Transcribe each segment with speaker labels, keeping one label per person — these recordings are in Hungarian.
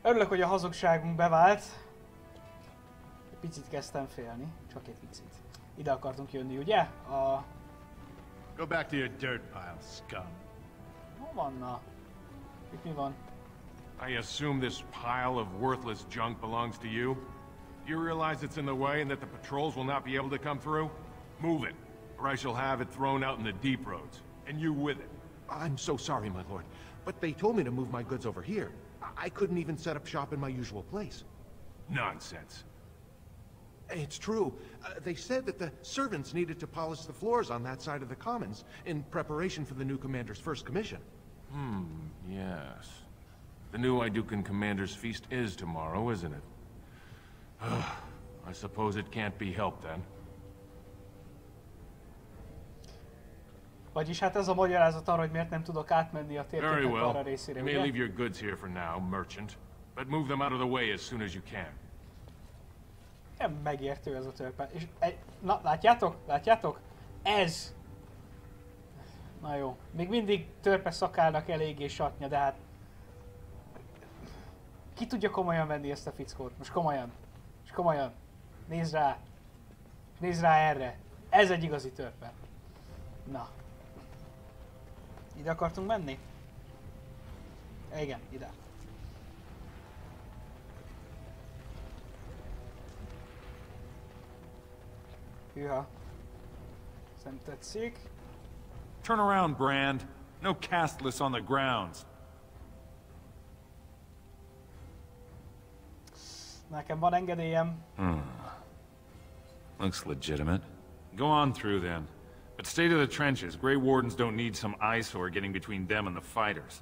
Speaker 1: Örülök, hogy a hazugságunk bevált. Picit kezdtem félni, csak egy picit. Ide akartunk jönni, ugye?
Speaker 2: Go back to your dirt pile, scum.
Speaker 1: Hol vanna? Itt mi van?
Speaker 3: I assume this pile of worthless junk belongs to you? Do you realize it's in the way and that the patrols will not be able to come through? Move it, or I shall have it thrown out in the deep roads, and you with it.
Speaker 4: I'm so sorry, my lord, but they told me to move my goods over here. I couldn't even set up shop in my usual place.
Speaker 3: Nonsense.
Speaker 4: It's true. They said that the servants needed to polish the floors on that side of the commons in preparation for the new commander's first commission.
Speaker 3: Yes. The new Idukan Commander's Feast is tomorrow, isn't it? I suppose it can't be helped then.
Speaker 1: Vagyis hát ez a magyarázat arra, hogy miért nem tudok átmenni a
Speaker 3: Very
Speaker 1: térképnek arra
Speaker 3: well.
Speaker 1: részére,
Speaker 3: You may
Speaker 1: ugye?
Speaker 3: leave your goods here for now, merchant, but move them out of the way as soon as you can.
Speaker 1: Nem megértő ez a törpe. És na, látjátok? Látjátok? Ez! Na jó. Még mindig törpe szakálnak eléggé satnya, de hát... Ki tudja komolyan venni ezt a fickót? Most komolyan. És komolyan. Nézd rá. Nézd rá erre. Ez egy igazi törpe. Na. Ide akartunk menni? Igen, ide. Hűha. Nem tetszik.
Speaker 5: Turn around, Brand. No castless on the grounds.
Speaker 1: Nekem van engedélyem.
Speaker 5: Looks legitimate. Go on through then. But stay to the trenches. Grey Wardens don't need some eyesore getting between them and the fighters.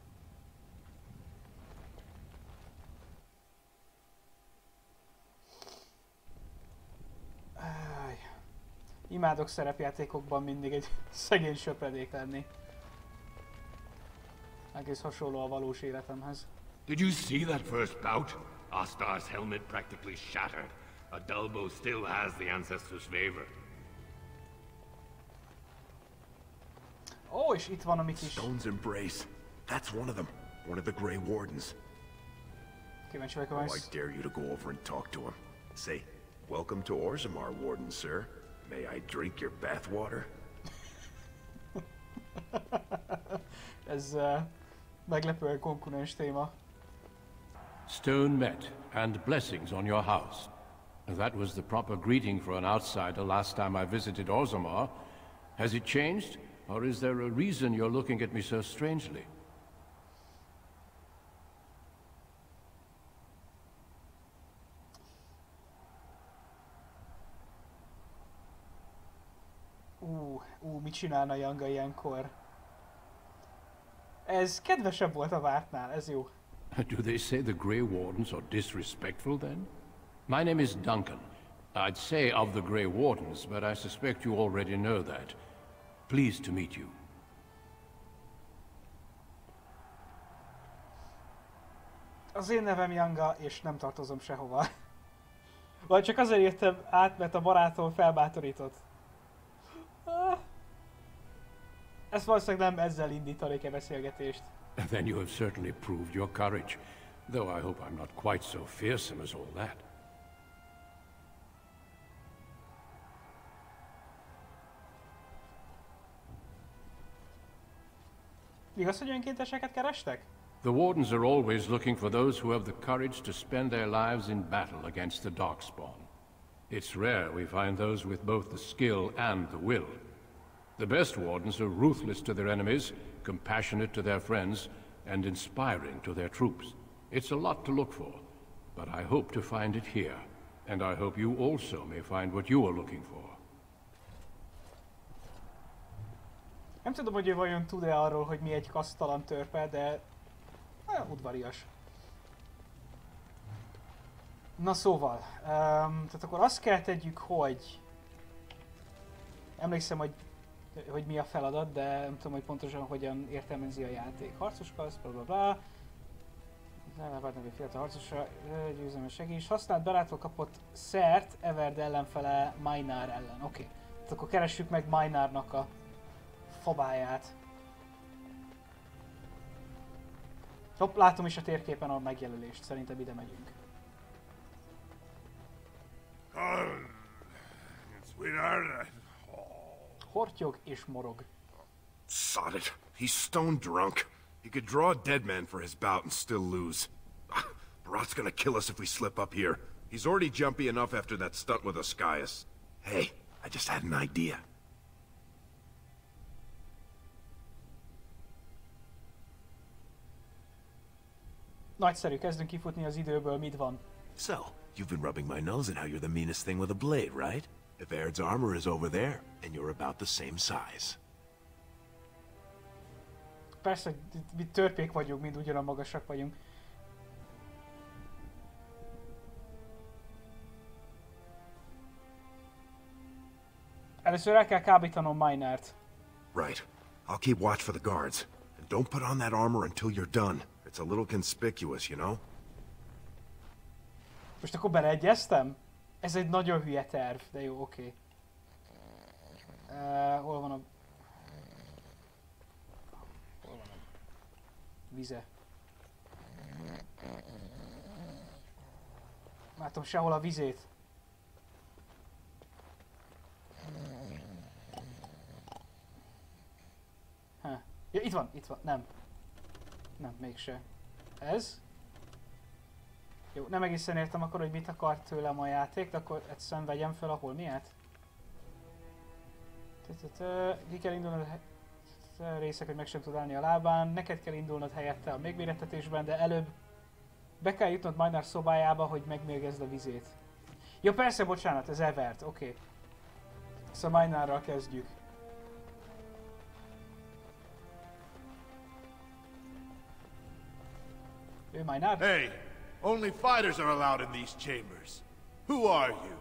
Speaker 1: Imádok szerepjátékokban mindig egy szegény söpredék lenni. Egész hasonló a valós életemhez.
Speaker 6: Did you see that first bout? Ostar's helmet practically shattered. A Dulbo still has the Ancestor's favor.
Speaker 1: Ó, és itt van a mi kis...
Speaker 4: Stone's Embrace. That's one of them. One of the Grey Wardens.
Speaker 1: Kíváncsi vagyok,
Speaker 4: Oh,
Speaker 1: hogy...
Speaker 4: I dare you to go over and talk to him. Say, welcome to Orzammar, Warden, sir. May I drink your bathwater?
Speaker 1: Ez meglepően konkurens téma.
Speaker 7: Stone met, and blessings on your house. That was the proper greeting for an outsider last time I visited Orzammar. Has it changed, or is there a reason you're looking at me so strangely?
Speaker 1: Mit csinálna Yanga ilyenkor? Ez kedvesebb volt a vártnál, ez jó.
Speaker 7: Do they say the Grey Wardens are disrespectful, then? My name is Duncan. I'd say of the Grey Wardens, but I suspect you already know that. Pleased to meet you.
Speaker 1: Az én nevem Yanga, és nem tartozom sehova. Vagy csak azért jöttem át, mert a barátom felbátorított. Ezt valószínűleg nem ezzel indítanék a beszélgetést.
Speaker 7: Then you have certainly proved your courage, though I hope I'm not quite so fearsome as all that.
Speaker 1: Igaz, hogy önkénteseket kerestek?
Speaker 7: The Wardens are always looking for those who have the courage to spend their lives in battle against the Darkspawn. It's rare we find those with both the skill and the will. The best Wardens are ruthless to their enemies, compassionate to their friends, and inspiring to their troops. It's a lot to look for, but I hope to find it here, and I hope you also may find what you are looking for.
Speaker 1: Nem tudom, hogy ő vajon tud-e arról, hogy mi egy kasztalan törpe, de... udvarias. Na szóval, tehát akkor azt kell tegyük, hogy... Emlékszem, hogy mi a feladat, de nem tudom, hogy pontosan hogyan értelmezi a játék. Harcos kaszt, blablabla. Elvált egy fiatal harcosra, győzelmes segíts. Használt belától kapott szert Everd ellenfele Minár ellen. Oké. Tehát akkor keressük meg Minárnak a fabáját. Hopp, látom is a térképen a megjelölést, szerintem ide megyünk.
Speaker 8: Sweetheart,
Speaker 1: Hortyog és morog.
Speaker 8: sod it. He's stone drunk. He could draw a dead man for his bout and still lose. Barat's gonna kill us if we slip up here. He's already jumpy enough after that stunt with Ascaius. Hey, I just had an idea.
Speaker 1: Nagyszerű, kezdünk kifutni az időből, mit van?
Speaker 8: So, you've been rubbing my nose at how you're the meanest thing with a blade, right? If Aird's armor is over there, and you're about the same size.
Speaker 1: Persze, mi törpék vagyunk, mind ugyanolyan magasak vagyunk. Először el kell kábítanom Minert.
Speaker 8: Right. I'll keep watch for the guards. And don't put on that armor until you're done. It's a little conspicuous, you know?
Speaker 1: Most akkor beleegyeztem? Ez egy nagyon hülye terv, de jó, oké. Hol van a... Hol van a... vize? Látom sehol a vizét. Ja, itt van, nem. Nem, mégse. Ez? Jó, nem egészen értem akkor, hogy mit akart tőlem a játék, de akkor egyszerűen vegyem fel a holmiát. Ki kell indulnod részek, hogy meg sem tud állni a lábán, neked kell indulnod helyette a megmérettetésben, de előbb be kell jutnod Maynard szobájába, hogy megmérgezd a vizét. Jó, persze, bocsánat, ez Evert, oké. Szóval Maynardral kezdjük. Ő Maynard?
Speaker 2: Hey, only fighters are allowed in these chambers. Who are you?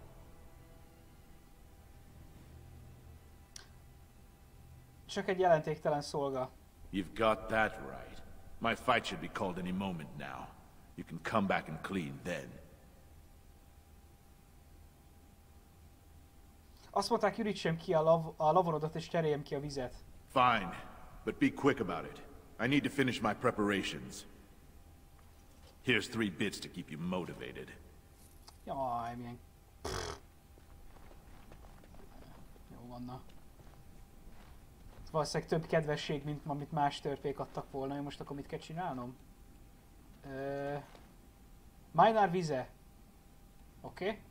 Speaker 1: Csak egy jelentéktelen szolga.
Speaker 9: You've got that right. My fight should be called any moment now. You can come back and clean then.
Speaker 1: Azt mondták, ürítsem ki a lavorodat és cseréljem ki a vizet.
Speaker 9: Fine, but be quick about it. I need to finish my preparations. Here's 3 bits to keep you motivated.
Speaker 1: Jaj, milyen... Jó vanna. Valószínűleg több kedvesség, mint amit más törpék adtak volna. Most akkor mit kell csinálnom? Maynard vize. Oké. Okay.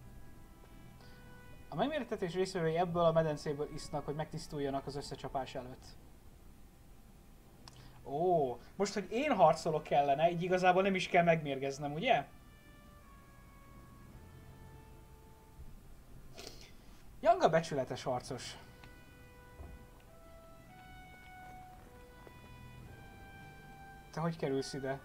Speaker 1: A megmérettetés részvevői ebből a medencéből isznak, hogy megtisztuljanak az összecsapás előtt. Ó, most, hogy én harcolok kellene, így igazából nem is kell megmérgeznem, ugye? Janga becsületes harcos. Te hogy kerülsz ide?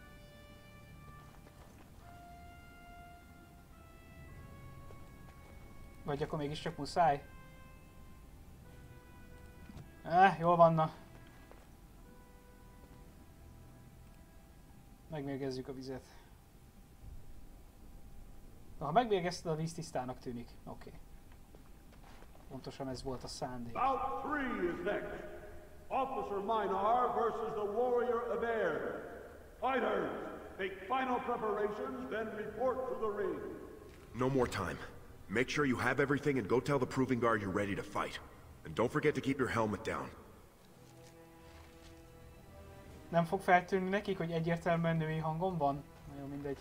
Speaker 1: Vagy akkor mégiscsak muszáj? Jól vanna. Megmérgezzük a vizet. Ha megmérgezted, a víz tisztának tűnik. Oké. Pontosan ez volt a szándék.
Speaker 10: Bout 3 is next. Officer Minar versus the Warrior of Air. Fighters, make final preparations, then report to the ring.
Speaker 8: No more time. Make sure you have everything and go tell the Proving Guard you're ready to fight. And don't forget to keep your helmet down.
Speaker 1: Nem fog feltűnni nekik, hogy egyértelműen női hangom van? Na jó, mindegy.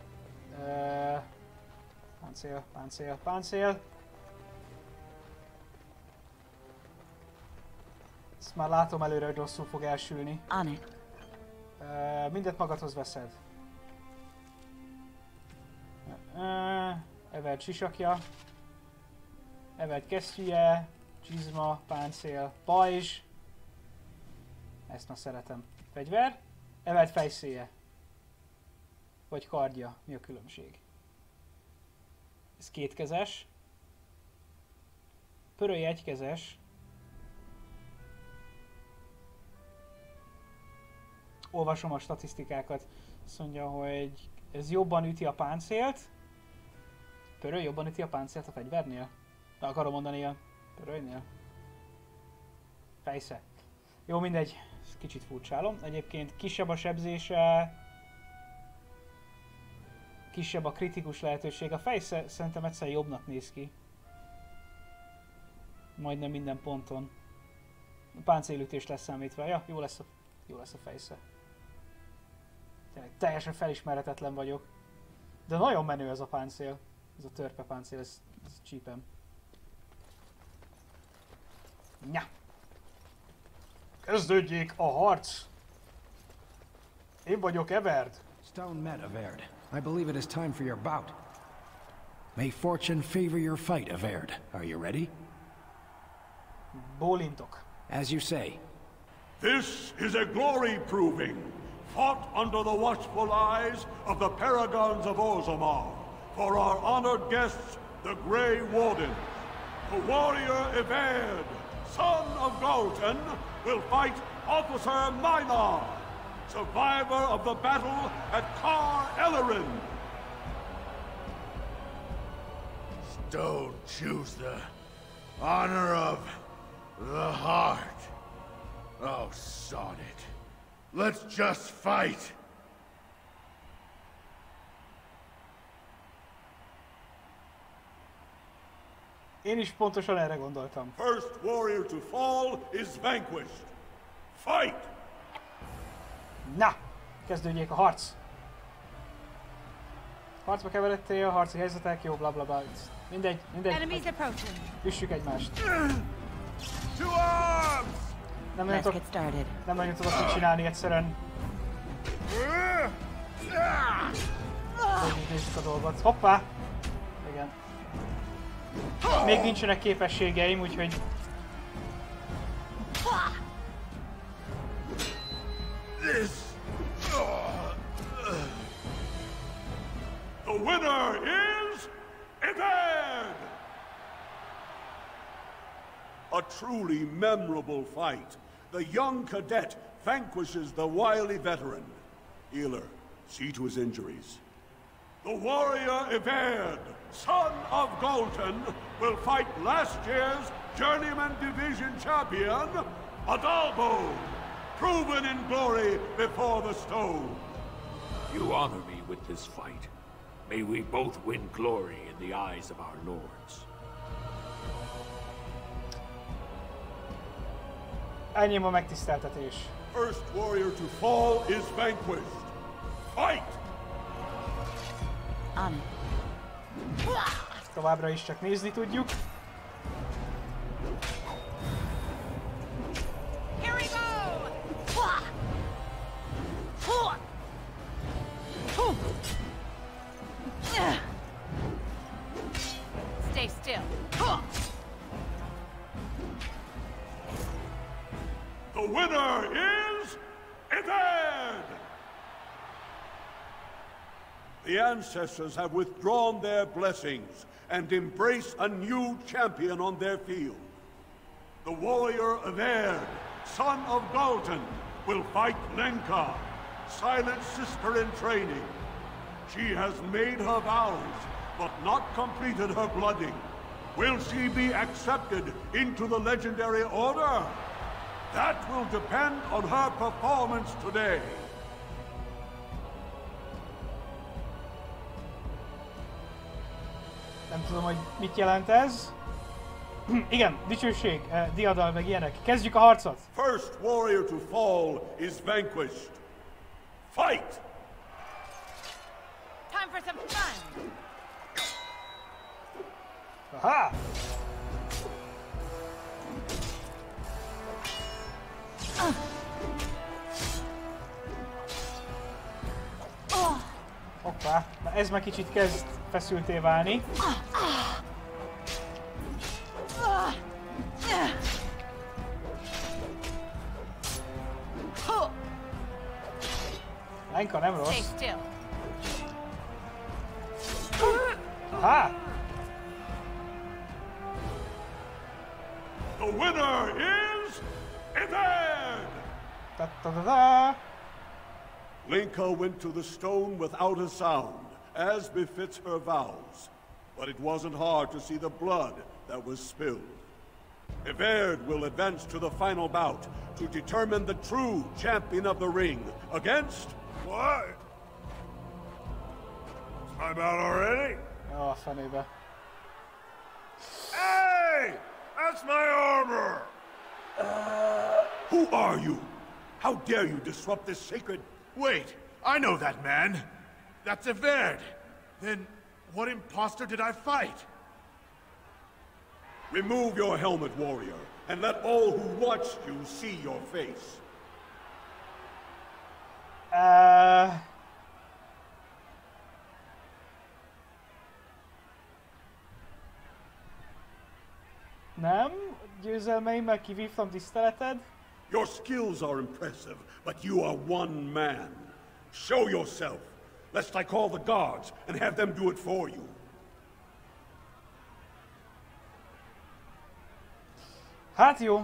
Speaker 1: Páncél. Ezt már látom előre, hogy rosszul fog elsülni. Mindent magadhoz veszed. Evert sisakja. Evert kesztyűje. Csizma, páncél, pajzs. Ezt már szeretem. Fegyver. Evert fejszéje. Vagy kardja. Mi a különbség? Ez kétkezes. Pöröly egykezes. Olvasom a statisztikákat. Azt mondja, hogy ez jobban üti a páncélt. Pöröly jobban üti a páncélt a fegyvernél? De akarom mondani a pörölynél. Fejsze. Jó, mindegy. Ezt kicsit furcsálom. Egyébként kisebb a sebzése, kisebb a kritikus lehetőség. A fej szerintem egyszer jobbnak néz ki. Majdnem minden ponton. A páncélütés lesz számítva. Ja, jó lesz a fejsze. Tényleg teljesen felismerhetetlen vagyok. De nagyon menő ez a páncél. Ez a törpe páncél, ez csípem. Nya! Kezdődjék a harc! Én vagyok Everd.
Speaker 11: Stone met Averd. I believe it is time for your bout. May fortune favor your fight, Averd. Are you ready?
Speaker 1: Bólintok.
Speaker 11: As you say.
Speaker 10: This is a glory proving, fought under the watchful eyes of the Paragons of Orzammar, for our honored guests, the Grey Warden. The warrior Everd, son of Galton, will fight Officer Minar, survivor of the battle at Kar Ellerin.
Speaker 2: Don't choose the honor of the heart. Oh, sod it. Let's just fight.
Speaker 1: Én is pontosan erre gondoltam.
Speaker 10: First warrior to fall is vanquished. Fight!
Speaker 1: Na! Kezdődjék a harc! Harcba keveredtél, harci helyzetek, jó, blablabla. Mindegy. Üssük egymást. Nem nagyon tudok mit csinálni egyszerűen. Nézzük a dolgot. Hoppá! Igen. Még nincsenek képességeim, úgyhogy...
Speaker 10: The winner is Everd! A truly memorable fight. The young cadet vanquishes the wily veteran. Healer, see to his injuries. The warrior Everd, son of Galton, will fight last year's Journeyman Division champion, Adalbo, proven in glory before the stone.
Speaker 12: You honor me with this fight. May we both win glory in the eyes of our lords.
Speaker 1: Ennyi a megtiszteltetés.
Speaker 10: First warrior to fall is vanquished. Fight!
Speaker 1: Továbbra is csak nézni tudjuk.
Speaker 13: Here we go! Stay still.
Speaker 10: The winner is Everd! The ancestors have withdrawn their blessings and embrace a new champion on their field. The warrior Everd, son of Galton, will fight Lenka, Silent sister in training. She has made her vows, but not completed her blooding. Will she be accepted into the legendary order? That will depend on her performance today.
Speaker 1: Nem tudom, hogy mit jelent ez. Igen, dicsőség, diadal meg ilyenek. Kezdjük a harcot!
Speaker 10: First warrior to fall is vanquished. Fight!
Speaker 13: Time for some fun!
Speaker 1: Aha! Hoppá, na ez már kicsit kezd feszülté válni. Lenka nem rossz. Aha!
Speaker 10: The winner is Everd!
Speaker 1: Da-da-da-da!
Speaker 10: Lenka went to the stone without a sound, as befits her vows. But it wasn't hard to see the blood that was spilled. Everd will advance to the final bout to determine the true champion of the ring against...
Speaker 2: What? My bout already?
Speaker 1: Ó, a fenébe.
Speaker 2: Hey! That's my armor!
Speaker 10: Who are you? How dare you disrupt this sacred...
Speaker 2: Wait, I know that man. That's Everd. Then, what imposter did I fight?
Speaker 10: Remove your helmet, warrior, and let all who watched you see your face.
Speaker 1: Nem? Győzelmeimmel kivívtam tiszteleted?
Speaker 10: Your skills are impressive, but you are one man. Show yourself, lest I call the guards and have them do it for you.
Speaker 1: Hát jó.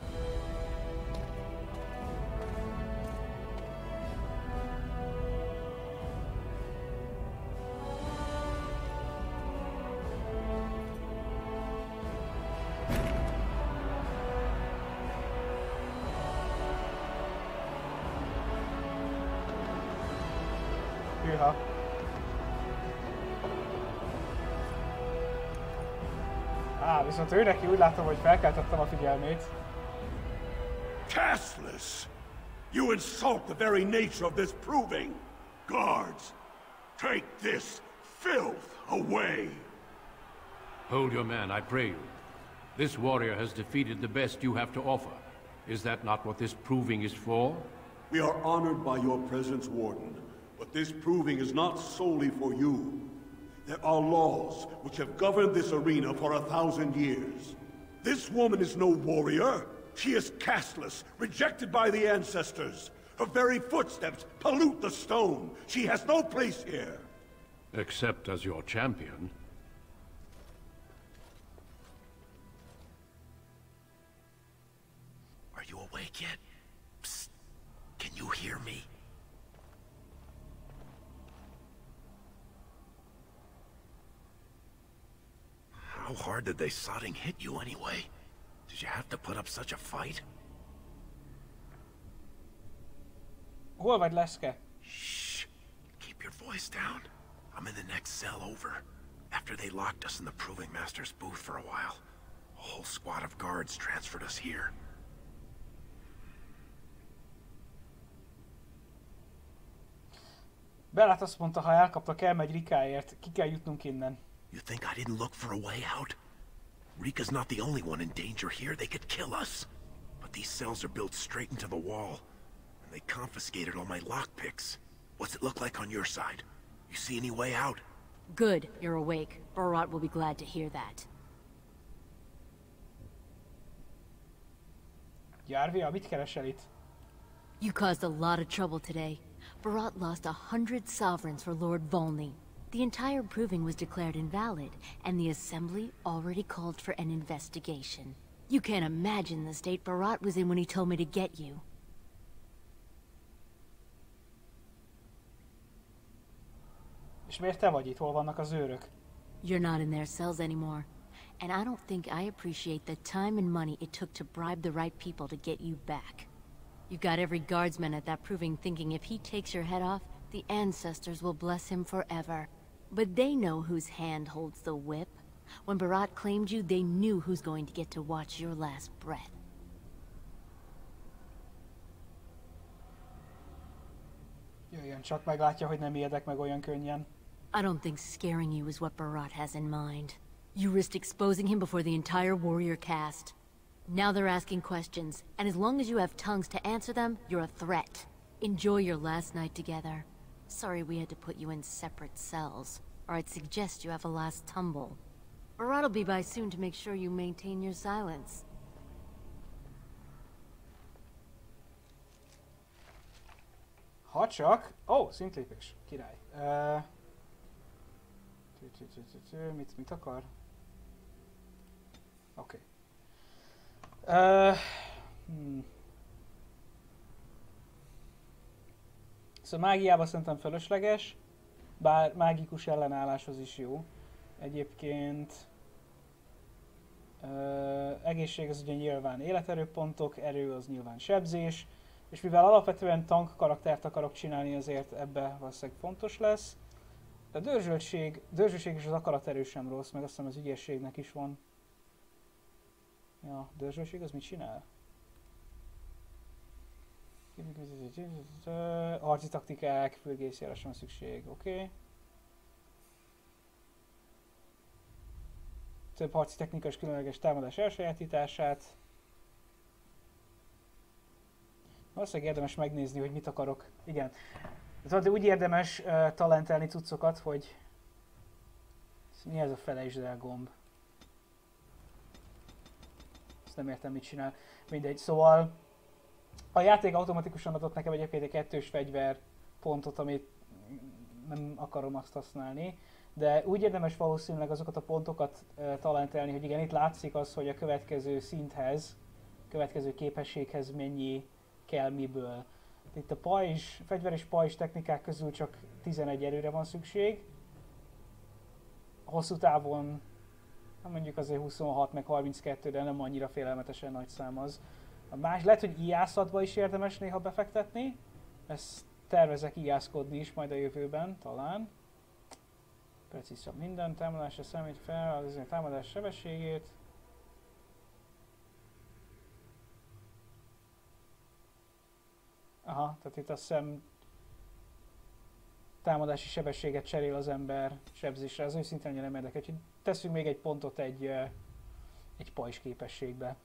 Speaker 1: Hűha. Viszont ő neki úgy látom, hogy felkeltettem a figyelmét.
Speaker 10: Castless! You insult the very nature of this proving! Guards, take this filth away!
Speaker 7: Hold your man, I pray you. This warrior has defeated the best you have to offer. Is that not what this proving is for?
Speaker 10: We are honored by your presence, Warden, but this proving is not solely for you. There are laws which have governed this arena for 1,000 years. This woman is no warrior. She is casteless, rejected by the ancestors. Her very footsteps pollute the stone. She has no place here.
Speaker 7: Except as your champion.
Speaker 8: Are you awake yet? Psst. Can you hear me? How hard did they sodding hit you anyway? Did you have to put up such a fight?
Speaker 1: Hol vagy, Leszke?
Speaker 8: Shh. Keep your voice down. I'm in the next cell over. After they locked us in the Proving Master's booth for a while, a whole squad of guards transferred us here.
Speaker 1: Belát azt mondta, ha elkaptak, elmegy Rikáért. Ki kell jutnunk innen.
Speaker 8: You think I didn't look for a way out? Rika's not the only one in danger here. They could kill us. But these cells are built straight into the wall. And they confiscated all my lockpicks. What's it look like on your side? You see any way out?
Speaker 14: Good, you're awake. Barat will be glad to hear that.
Speaker 1: Jarvia, mit keresel itt?
Speaker 14: You caused a lot of trouble today. Barat lost 100 sovereigns for Lord Volney. The entire proving was declared invalid, and the Assembly already called for an investigation. You can't imagine the state Barat was in when he told me to get you.
Speaker 1: És miért te vagy itt? Hol vannak az őrök?
Speaker 14: You're not in their cells anymore. And I don't think I appreciate the time and money it took to bribe the right people to get you back. You got every guardsman at that proving thinking if he takes your head off, the ancestors will bless him forever. But they know whose hand holds the whip. When Barat claimed you, they knew who's going to get to watch your last breath.
Speaker 1: Jöjjön, csak meglátja, hogy nem ijedek meg olyan könnyen.
Speaker 14: I don't think scaring you is what Barat has in mind. You risked exposing him before the entire warrior caste. Now they're asking questions, and as long as you have tongues to answer them, you're a threat. Enjoy your last night together. Sorry we had to put you in separate cells, or I'd suggest you have a last tumble. Barat'll be by soon to make sure you maintain your silence.
Speaker 1: Ha csak... Ó, szintlépés. Király. Mit akar? Oké. Szóval mágiában szerintem fölösleges, bár mágikus ellenálláshoz is jó. Egyébként... Egészség az ugye nyilván életerőpontok, erő az nyilván sebzés, és mivel alapvetően tank karaktert akarok csinálni, azért ebbe valószínűleg fontos lesz. De a dörzsöltség és az akaraterő sem rossz, meg azt hiszem az ügyességnek is van. Ja, a dörzsöltség az mit csinál? Harci taktikák, fürgészjára sem szükség, oké. Több harci technika és különleges támadás elsajátítását. Valószínűleg érdemes megnézni, hogy mit akarok. Igen. De úgy érdemes talentelni cuccokat, hogy... Mi ez a felejtsd el gomb? Ezt nem értem, mit csinál. Mindegy, szóval... A játék automatikusan adott nekem egyébként egy 2-s fegyver pontot, amit nem akarom azt használni. De úgy érdemes valószínűleg azokat a pontokat talentelni, hogy igen, itt látszik az, hogy a következő szinthez, következő képességhez mennyi kell miből. Itt a pajzs, fegyver és pajzs technikák közül csak 11 erőre van szükség. Hosszú távon, mondjuk azért 26 meg 32, de nem annyira félelmetesen nagy szám az. A más, lehet, hogy ijászatba is érdemes néha befektetni. Ezt tervezek ijászkodni is majd a jövőben, talán. Precízabb minden, támadásra számít fel, az támadás sebességét. Aha, tehát itt azt hiszem támadási sebességet cserél az ember sebzésre, az őszintén annyira nem érdekel, úgyhogy teszünk még egy pontot egy pajzs képességbe.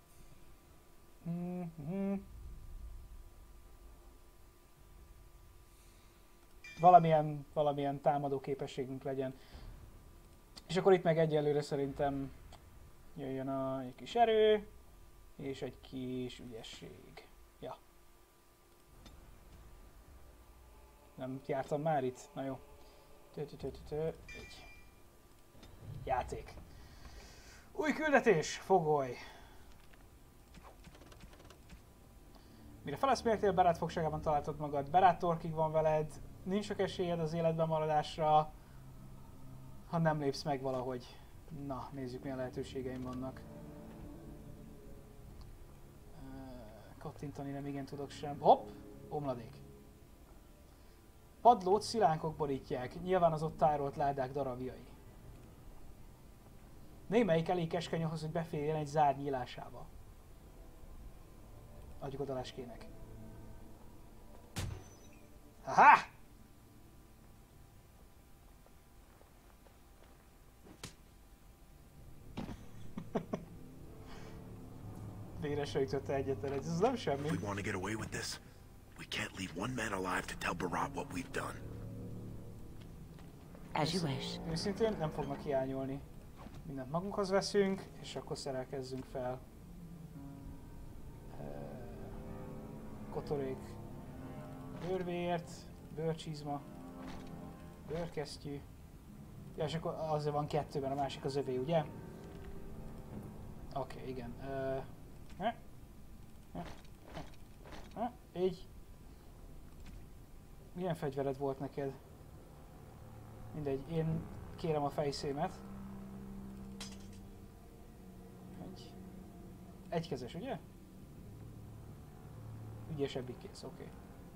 Speaker 1: Valamilyen támadó képességünk legyen. És akkor itt meg egyelőre szerintem jöjjön egy kis erő, és egy kis ügyesség. Ja. Nem jártam már itt? Na jó. Játék. Új küldetés, fogoly. Mire feleszméltél, barát fogságában találtad magad, barát torkig van veled, nincs sok esélyed az életben maradásra, ha nem lépsz meg valahogy. Na, nézzük milyen lehetőségeim vannak. Kattintani nem igen tudok sem. Hopp! Omladék. Padlót szilánkok borítják, nyilván az ott tárolt ládák darabjai. Némelyik elég keskeny ahhoz, hogy beférjen egy zár nyílásába. Adjuk oda leskének. Haha! Véresre ütötte egyetlen, ez nem semmi.
Speaker 8: If we want to get away with this, we can't leave one man alive to tell Barat what we've done.
Speaker 14: As you wish.
Speaker 1: Őszintén nem fognak hiányolni. Mindent magunkhoz veszünk, és akkor szerelkezzünk fel. Kotorék. Bőrvéért, bőrcsizma, bőrkesztyű. Ja, és akkor azért van 2, mert a másik az övé, ugye? Oké, igen. Így. Milyen fegyvered volt neked? Mindegy, én kérem a fejszémet. Egykezes, ugye? Ügyesebbik kész, oké.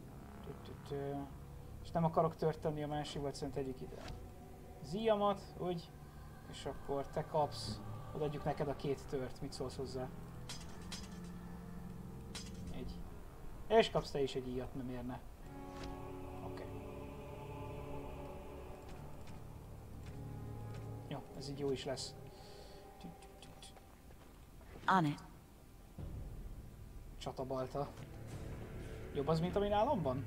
Speaker 1: És nem akarok tört tenni a másikba, szerintem tegyük ide. Zíjamat, úgy, és akkor te kapsz, odaadjuk neked a 2 tört, mit szólsz hozzá? Így. És kapsz te is egy íjat, nem érne. Oké. Jó, ez így jó is lesz.
Speaker 14: On it.
Speaker 1: Csatabalta. Jobb az, mint ami nálam van?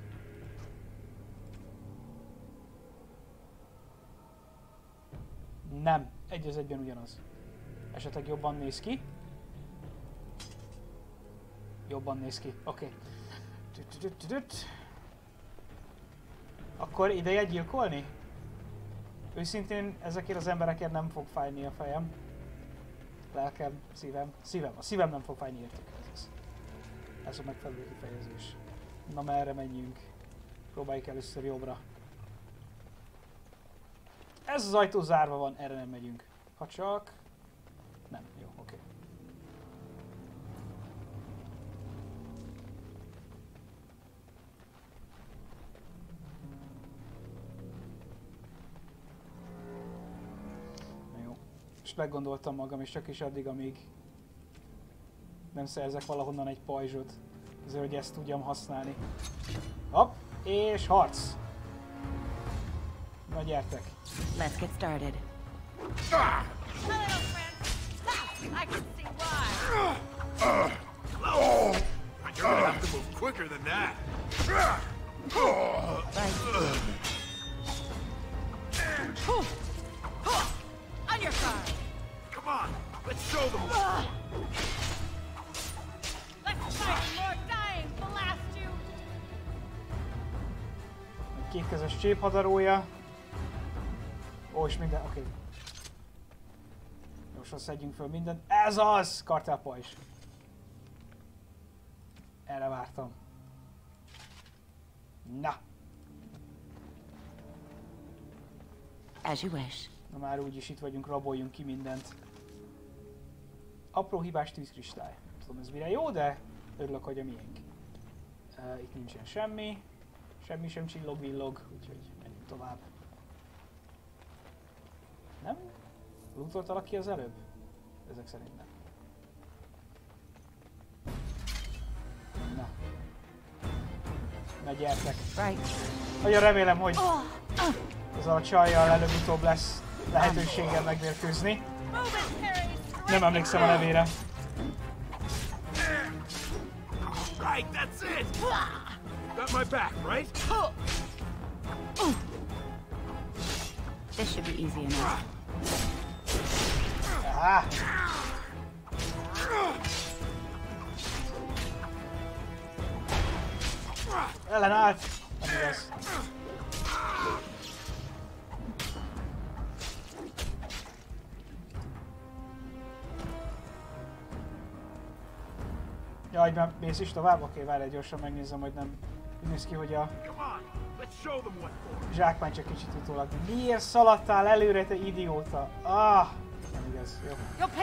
Speaker 1: Nem. Egy az egyben ugyanaz. Esetleg jobban néz ki? Jobban néz ki. Oké. Akkor ideje gyilkolni? Őszintén ezekért az emberekért nem fog fájni a fejem. Lelkem, szívem. A szívem nem fog fájni értük. Ez a megfelelő kifejezés. Na merre menjünk? Próbáljuk először jobbra. Ez az ajtó zárva van, erre nem megyünk. Ha csak... Nem, jó, oké. És meggondoltam magam, és csak is addig, amíg nem szerzek valahonnan egy pajzsot. Azért, hogy ezt tudjam használni. Hopp, és harc! Na gyertek!
Speaker 15: Let's get started.
Speaker 13: I can see why.
Speaker 8: You're gonna have to move quicker than that.
Speaker 13: On your guard.
Speaker 8: Come on, let's show them.
Speaker 13: Let's fight more dying. Blast you.
Speaker 1: Egy kétkezes cséphadarója. Ó, és minden, oké. Gyorsan szedjünk föl mindent. Ez az! Kartelpajzs. Erre vártam. Na.
Speaker 15: As you wish.
Speaker 1: Na már úgyis itt vagyunk, raboljunk ki mindent. Apró hibás tűzkristály. Nem tudom ez mire jó, de örülök, hogy a miénk. Itt nincsen semmi. Semmi sem csillog-villog, úgyhogy menjünk tovább. Nem? Lootoltalak ki az előbb? Ezek szerint nem. Na. Na gyertek. Nagyon remélem, hogy azzal a csajjal előbb-utóbb lesz lehetőségem megvérkőzni. Nem emlékszem a nevére.
Speaker 8: Right, that's it. Got my back, right?
Speaker 15: This should be easy enough.
Speaker 1: Ah. Ellenállt! Nem igaz. Jaj, már mész is tovább? Oké, várj, gyorsan megnézem, hogy nem úgy néz ki, hogy a zsákmány csak kicsit utólag. Miért szaladtál előre, te idióta? Ah! Nem igaz, jó.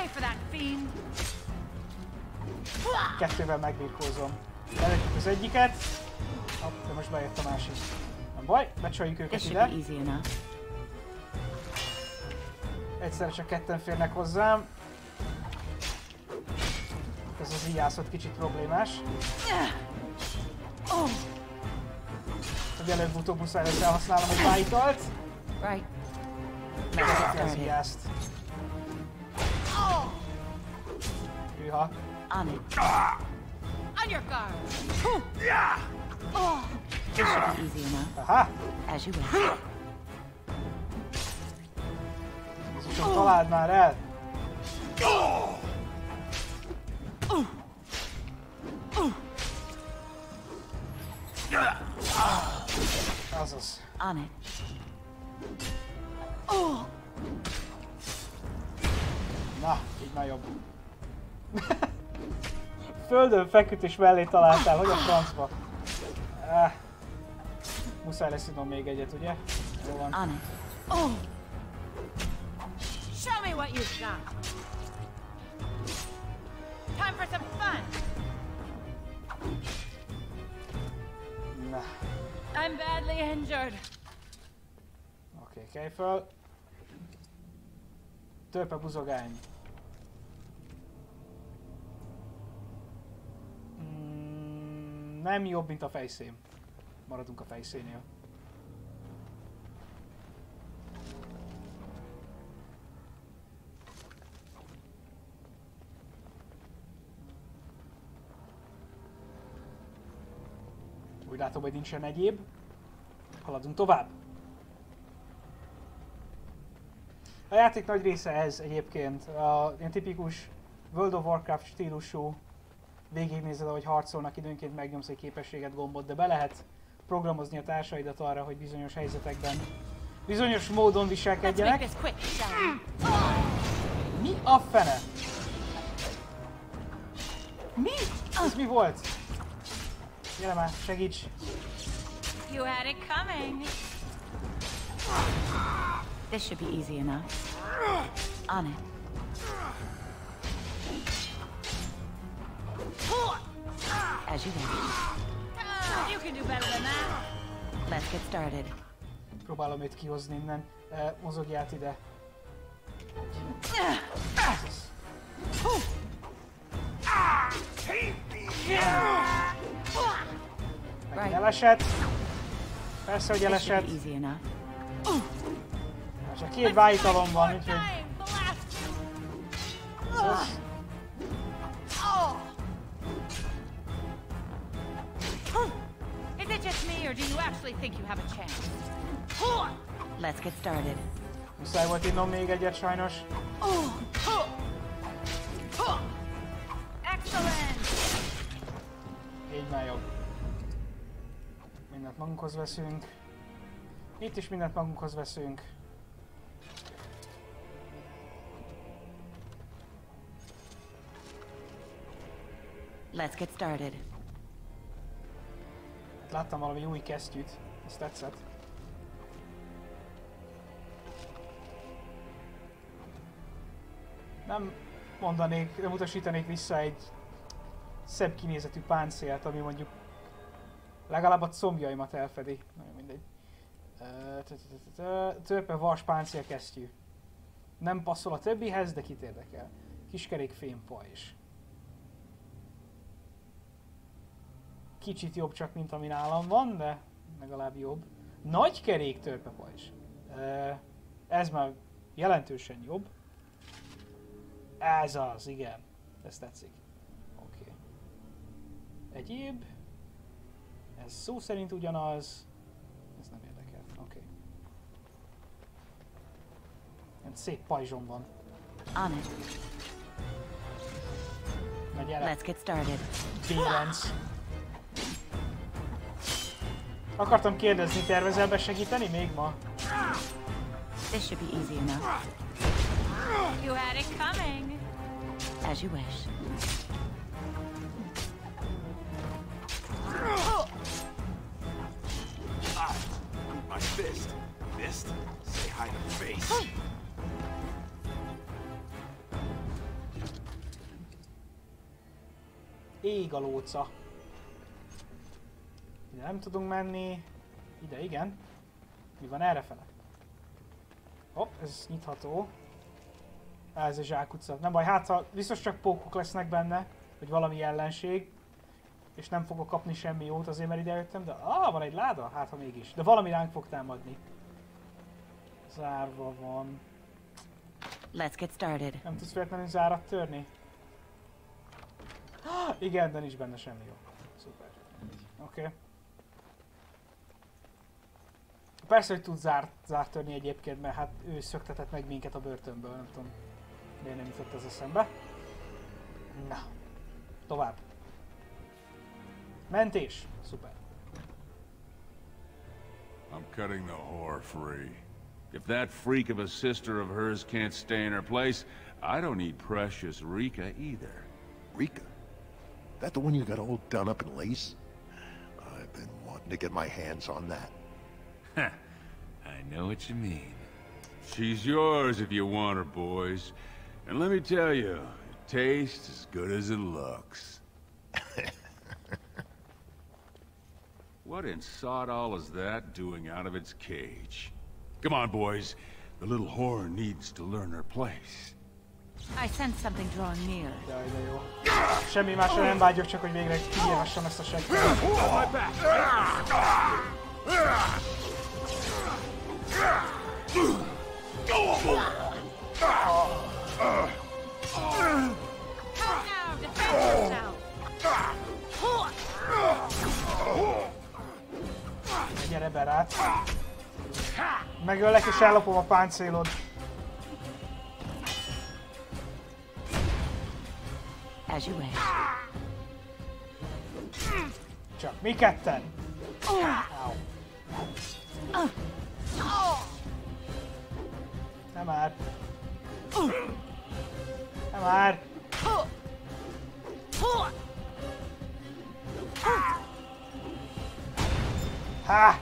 Speaker 1: Kettővel megbirkózom. Elvetjük az egyiket. Hopp, de most bejött a másik. Nem baj, becsaljuk őket ide. Egyszerre csak ketten férnek hozzám. Ez az ijászot kicsit problémás. Hogy előbb-utóbb muszáj lesz elhasználnom egy vájtalt. Megvetni az ijászt. Hűha.
Speaker 13: On your guard.
Speaker 15: This should be easy enough.
Speaker 1: Aha.
Speaker 15: As you wish.
Speaker 1: Csak találd már el. Azaz.
Speaker 15: On it.
Speaker 1: Na, így már jobb. Földön feküdt és mellé találtál, hogy a francba? Muszáj lesz idnom még egyet, ugye? Jó van.
Speaker 15: On it.
Speaker 13: Show me what you've got. Time for some fun.
Speaker 1: Na.
Speaker 13: I'm badly injured.
Speaker 1: Oké, kelj föl. Törpe buzogány. Nem jobb, mint a fejszém. Maradunk a fejszénél. Úgy látom, hogy nincsen egyéb. Haladunk tovább. A játék nagy része ez egyébként. A ilyen tipikus World of Warcraft stílusú. Végignézed, ahogy harcolnak, időnként megnyomsz egy képességet, gombot, de be lehet programozni a társaidat arra, hogy bizonyos helyzetekben bizonyos módon viselkedjenek. Mi a fene? Mi? Ez mi volt? Gyere már, segíts!
Speaker 13: You had it coming.
Speaker 15: This should be easy enough. On it. As you wish.
Speaker 13: You can do better than that.
Speaker 15: Let's get started.
Speaker 1: Próbálom őt kihozni innen. Mozogját ide. Elesett. Persze, hogy elesett. Csak két vájtalom van, úgyhogy...
Speaker 15: Is it just me, or do you actually think you have a chance? Let's get started.
Speaker 1: Muszáj volt innom még egyet sajnos.
Speaker 15: Excellent!
Speaker 1: Így már jobb. Mindent magunkhoz veszünk. Itt is mindent magunkhoz veszünk.
Speaker 15: Let's get started.
Speaker 1: Láttam valami új kesztyűt, ez tetszett. Nem mondanék, nem utasítanék vissza egy szebb kinézetű páncélt, ami mondjuk legalább a combjaimat elfedi. Nagyon mindegy. Törpe vas páncélkesztyű. Nem passzol a többihez, de kit érdekel. Kiskerék fémpajzs. Kicsit jobb csak, mint ami nálam van, de legalább jobb. Nagy kerék törpepajzs. Ez már jelentősen jobb. Ez az, igen. Ez tetszik. Oké. Egyéb. Ez szó szerint ugyanaz. Ez nem érdekel. Oké. Ilyen szép pajzsom van.
Speaker 15: On it.
Speaker 1: Na gyere.
Speaker 15: Let's get started.
Speaker 1: Bérenc. Akartam kérdezni, tervezel besegíteni még ma?
Speaker 15: This should be easy enough.
Speaker 13: You had it coming.
Speaker 15: As you wish.
Speaker 8: My fist. Fist? Say hi to face.
Speaker 1: Ég a lóca. Ide nem tudunk menni. Ide igen. Mi van errefele? Hopp, ez nyitható. Ez a zsákutca. Nem baj, hát ha biztos csak pókok lesznek benne, vagy valami ellenség, és nem fogok kapni semmi jót azért, mert idejöttem, de van egy láda? Hát ha mégis. De valami ránk fog támadni. Zárva van.
Speaker 15: Let's get started.
Speaker 1: Nem tudsz véletlenül zárat törni? Igen, de nincs benne semmi jó. Szuper. Oké. Persze, hogy tud zárt törni egyébként, mert hát ő szöktetett meg minket a börtönből, nem tudom. Miért nem jutott ez eszembe. Na. Tovább. Mentés. Szuper.
Speaker 16: I'm cutting the whore free. If that freak of a sister of hers can't stay in her place, I don't need precious Rika either.
Speaker 17: Rika? That the one you got all done up in lace? I've been wanting to get my hands on that.
Speaker 16: I know what you mean. She's yours if you want her, boys. And let me tell you, it tastes as good as it looks. What in sod all is that doing out of its cage? Come on, boys. The little whore needs to learn her place.
Speaker 15: I sense something drawing near.
Speaker 1: Jaj, de jó. Semmi másra nem vágyok, csak hogy végre kinyírhassam ezt a segget. Gyere be rád. Megöllek és ellopom a páncélod.
Speaker 15: As you wish.
Speaker 1: Csak mi ketten. Nem már. Nem már. Ha!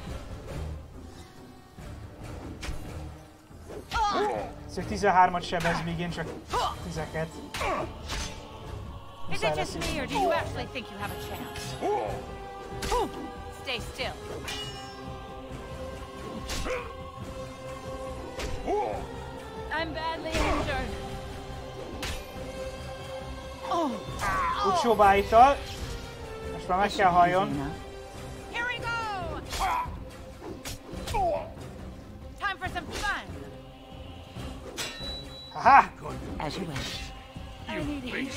Speaker 1: Szóval 13-at sebez, míg én csak 10-eket.
Speaker 13: Is it just me, or do you actually think you have a chance? Stay still.
Speaker 15: I'm badly injured.
Speaker 1: Utcsó bájtal. Most már meg kell halljon.
Speaker 15: Here we go! Time for some fun.
Speaker 1: Haha!
Speaker 15: As you wish. I need heat.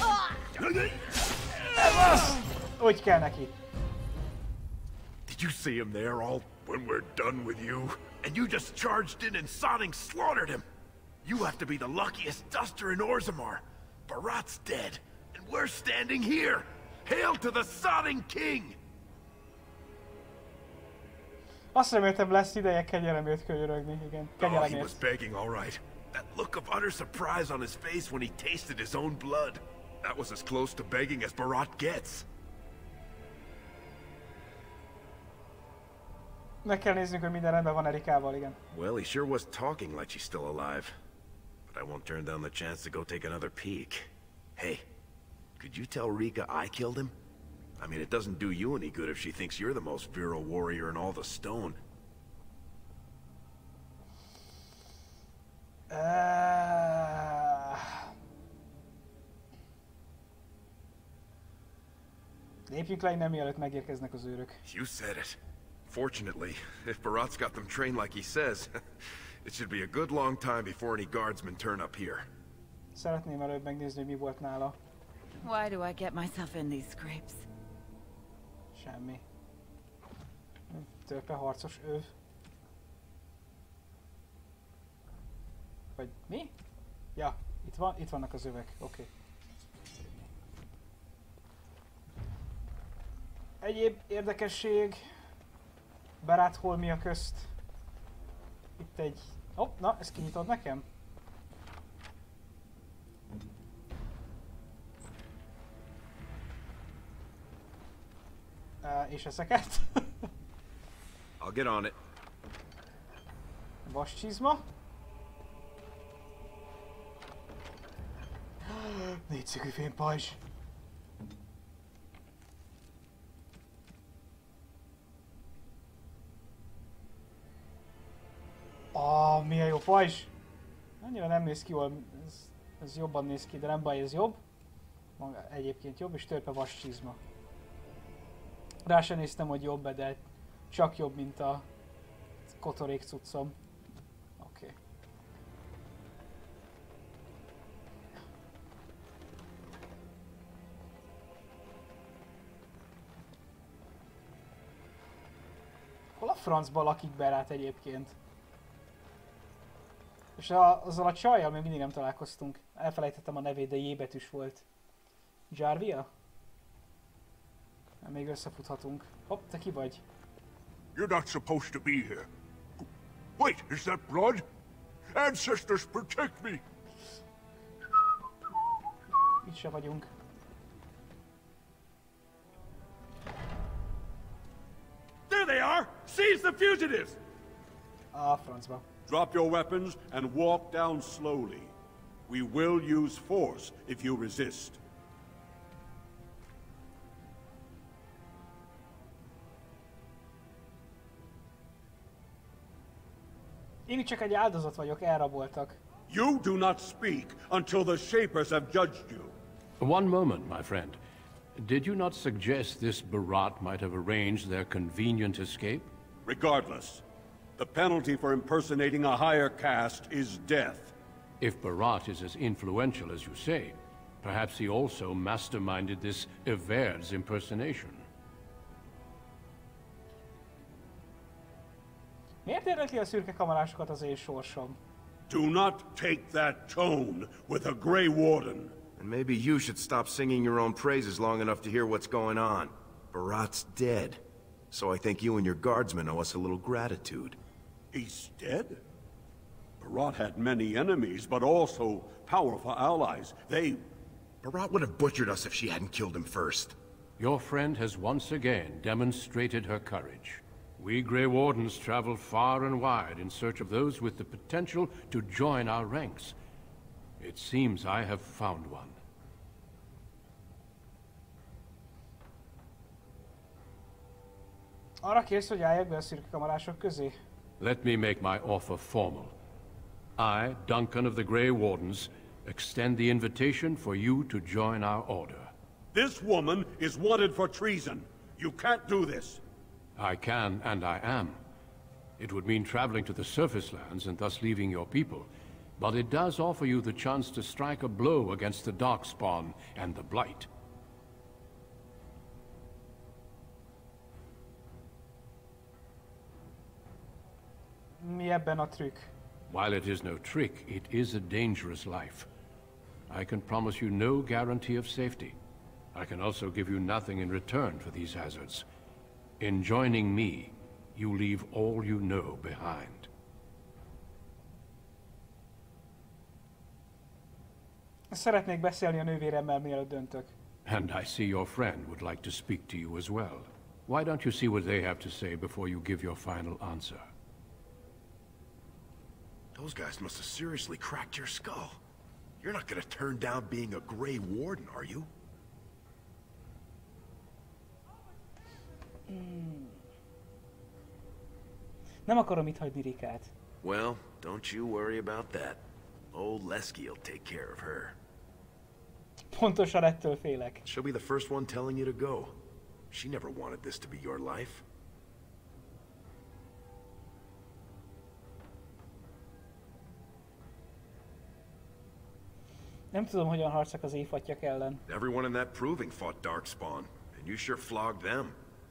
Speaker 1: Úgy kell neki.
Speaker 8: Did you see him there all when we're done with you? And you just charged in and sodding slaughtered him. You have to be the luckiest duster in Orzammar. Barat's dead, and we're standing here. Hail to the sodding king!
Speaker 1: Azt reméltem lesz ideje kegyelemért könyörögni, igen.
Speaker 8: Oh, he was
Speaker 1: Kegyelemért.
Speaker 8: begging, all right. That look of utter surprise on his face when he tasted his own blood. That was as close to begging as Barat gets.
Speaker 1: Meg kell néznünk, hogy minden rendben van Erikával, igen.
Speaker 8: Well, he sure was talking like she's still alive. But I won't turn down the chance to go take another peek. Hey, could you tell Rika I killed him? I mean, it doesn't do you any good if she thinks you're the most virile warrior in all the stone.
Speaker 1: Lépjünk le innen, mielőtt megérkeznek az őrök.
Speaker 8: You said it. Fortunately, if Barat's got them trained like he says, it should be a good long time before any guardsmen turn up here.
Speaker 1: Szeretném előbb megnézni, hogy mi volt nála.
Speaker 15: Why do I get myself in these scrapes?
Speaker 1: Semmi. Törpe harcos öv. Vagy mi? Ja, itt vannak az övek, oké. Egyéb érdekesség. Barat holmia közt. Itt egy... Hopp, na, ezt kinyitod nekem? És ezeket?
Speaker 8: I'll get on it.
Speaker 1: Vascsizma. 4 szögű fénypajzs. Milyen jó pajzs! Annyira nem néz ki jól, ez jobban néz ki, de nem baj, ez jobb. Maga egyébként jobb, és törpe vascsizma. Rá sem néztem, hogy jobb, de csak jobb, mint a kotorék cuccom. Oké. Hol a francba lakik Barat egyébként? És azzal a csajjal még mindig nem találkoztunk. Elfelejtettem a nevét, de J betűs volt. Jarvia? Még összefuthatunk. Hopp, te ki vagy?
Speaker 10: You're not supposed to be here. Wait, is that blood? Ancestors, protect me!
Speaker 1: Itt se vagyunk.
Speaker 10: There they are! Seize the fugitives!
Speaker 1: Francba.
Speaker 10: Drop your weapons and walk down slowly. We will use force if you resist.
Speaker 1: Én itt csak egy áldozat vagyok, elraboltak.
Speaker 10: You do not speak until the Shapers have judged you.
Speaker 7: One moment, my friend. Did you not suggest this Barat might have arranged their convenient escape?
Speaker 10: Regardless, the penalty for impersonating a higher caste is death.
Speaker 7: If Barat is as influential as you say, perhaps he also masterminded this Everd's impersonation.
Speaker 1: Miért érdekli a szürke kamarásokat az én sorsom?
Speaker 10: Do not take that tone with a Grey Warden.
Speaker 8: And maybe you should stop singing your own praises long enough to hear what's going on. Barat's dead. So I think you and your guardsmen owe us a little gratitude.
Speaker 10: He's dead? Barat had many enemies, but also powerful allies.
Speaker 8: Barat would have butchered us if she hadn't killed him first.
Speaker 7: Your friend has once again demonstrated her courage. We Grey Wardens travel far and wide in search of those with the potential to join our ranks. It seems I have found one.
Speaker 1: Arra kérsz, hogy álljak be a szürke kamarások közé?
Speaker 7: Let me make my offer formal. I, Duncan of the Grey Wardens, extend the invitation for you to join our order.
Speaker 10: This woman is wanted for treason. You can't do this.
Speaker 7: I can, and I am. It would mean traveling to the surface lands and thus leaving your people, but it does offer you the chance to strike a blow against the Darkspawn and the Blight.
Speaker 1: Mi ebben a trükk?
Speaker 7: While it is no trick, it is a dangerous life. I can promise you no guarantee of safety. I can also give you nothing in return for these hazards. In joining me, you leave all you know behind.
Speaker 1: Szeretnék beszélni a nővéremmel, mielőtt döntök.
Speaker 7: And I see your friend would like to speak to you as well. Why don't you see what they have to say before you give your final answer?
Speaker 8: Those guys must have seriously cracked your skull. You're not gonna turn down being a Grey Warden, are you?
Speaker 1: Nem akarom itt hagyni Rikát.
Speaker 8: Well, don't you worry about that. Old Lesky'll take care of her.
Speaker 1: Pontosan ettől félek.
Speaker 8: She'll be the first one telling you to go. She never wanted this to be your life.
Speaker 1: Nem tudom, hogyan harcok az éjfatyak ellen.
Speaker 8: Everyone in that proving fought Darkspawn, and you sure flogged them.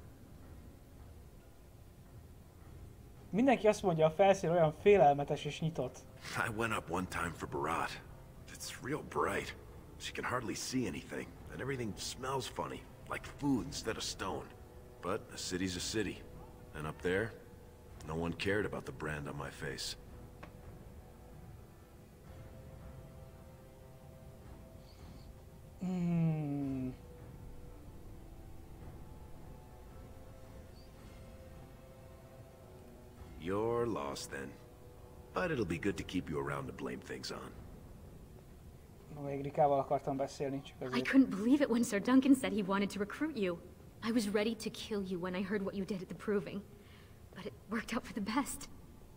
Speaker 1: Mindenki azt mondja, a felszín olyan félelmetes és nyitott.
Speaker 8: I went up one time for Barat. It's real bright. She can hardly see anything, and everything smells funny, like food instead of stone. But a city's a city, and up there, no one cared about the brand on my face. You're lost then. But it'll be good to keep you around to blame things on.
Speaker 1: Még Rikával akartam beszélni, csak
Speaker 18: I
Speaker 1: azért.
Speaker 18: couldn't believe it when Sir Duncan said he wanted to recruit you. I was ready to kill you when I heard what you did at the Proving. But it worked out for the best.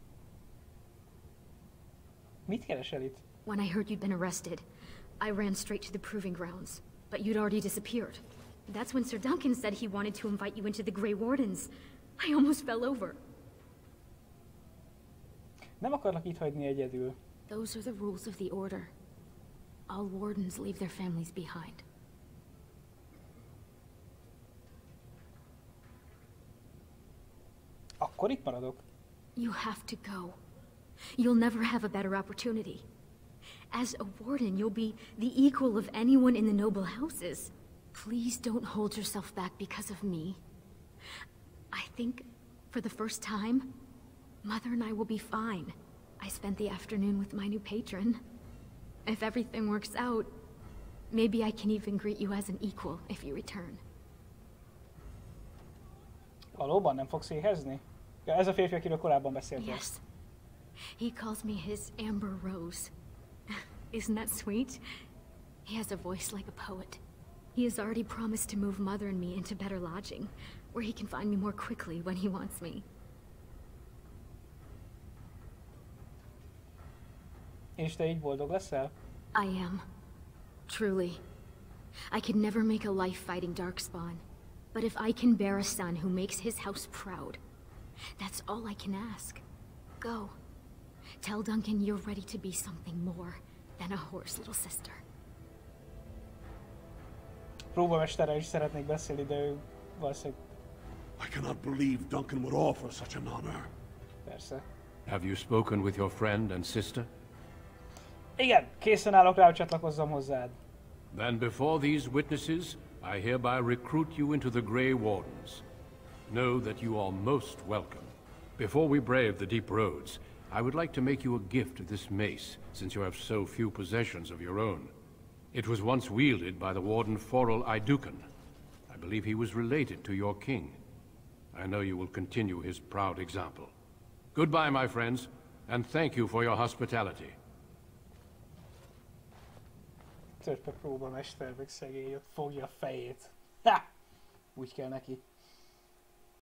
Speaker 1: Mit keresel itt?
Speaker 18: When I heard you'd been arrested, I ran straight to the Proving Grounds. But you'd already disappeared. That's when Sir Duncan said he wanted to invite you into the Grey Wardens. I almost fell over.
Speaker 1: Nem akarlak itt hagyni egyedül.
Speaker 18: Those are the rules of the Order. All Wardens leave their families behind.
Speaker 1: Akkor itt maradok.
Speaker 18: You have to go. You'll never have a better opportunity. As a Warden, you'll be the equal of anyone in the noble houses. Please don't hold yourself back because of me. I think, for the first time, Mother and I will be fine. I spent the afternoon with my new patron. If everything works out, maybe I can even greet you as an equal if you return.
Speaker 1: Valóban nem fogsz éhezni? Ja, ez a férfi, akiről korábban beszéltél.
Speaker 18: Yes. He calls me his Amber Rose. Isn't that sweet? He has a voice like a poet. He has already promised to move Mother and me into better lodging, where he can find me more quickly when he wants me.
Speaker 1: És te így boldog leszel?
Speaker 18: I am. Truly. I could never make a life fighting Darkspawn. But if I can bear a son who makes his house proud, that's all I can ask. Go. Tell Duncan you're ready to be something more than a whore's little sister.
Speaker 1: Próbamesterrel is szeretnék beszélni, de ő valószínűleg...
Speaker 10: I cannot believe Duncan would offer such an honor.
Speaker 1: Persze.
Speaker 7: Have you spoken with your friend and sister?
Speaker 1: Igen, készen állok rá, hogy csatlakozzam hozzád.
Speaker 7: Then before these witnesses, I hereby recruit you into the Grey Wardens. Know that you are most welcome. Before we brave the deep roads, I would like to make you a gift of this mace, since you have so few possessions of your own. It was once wielded by the Warden Forel Idukan. I believe he was related to your king. I know you will continue his proud example. Goodbye, my friends, and thank you for your hospitality.
Speaker 1: Törpe próbamester, meg szegény, ott fogja a fejét. Ha! Úgy kell neki.